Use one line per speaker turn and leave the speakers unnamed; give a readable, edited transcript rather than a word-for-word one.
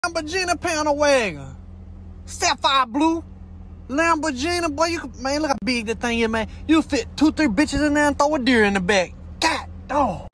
Lambagina panel wagon. Sapphire blue. Lamborghini, boy, man, look how big that thing is, man. You fit 2-3 bitches in there and throw a deer in the back. God dog.